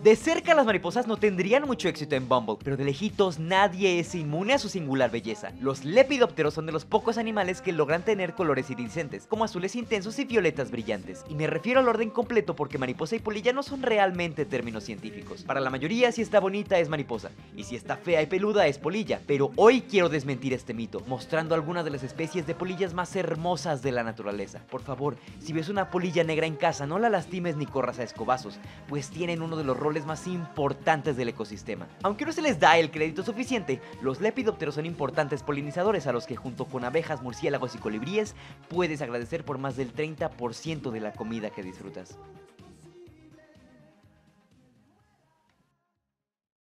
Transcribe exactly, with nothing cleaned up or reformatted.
De cerca las mariposas no tendrían mucho éxito en Bumble, pero de lejitos nadie es inmune a su singular belleza. Los lepidópteros son de los pocos animales que logran tener colores iridiscentes, como azules intensos y violetas brillantes. Y me refiero al orden completo porque mariposa y polilla no son realmente términos científicos. Para la mayoría, si está bonita es mariposa, y si está fea y peluda es polilla. Pero hoy quiero desmentir este mito, mostrando algunas de las especies de polillas más hermosas de la naturaleza. Por favor, si ves una polilla negra en casa, no la lastimes ni corras a escobazos, pues tienen uno de los roles más importantes del ecosistema. Aunque no se les da el crédito suficiente, los lepidópteros son importantes polinizadores a los que junto con abejas, murciélagos y colibríes puedes agradecer por más del treinta por ciento de la comida que disfrutas.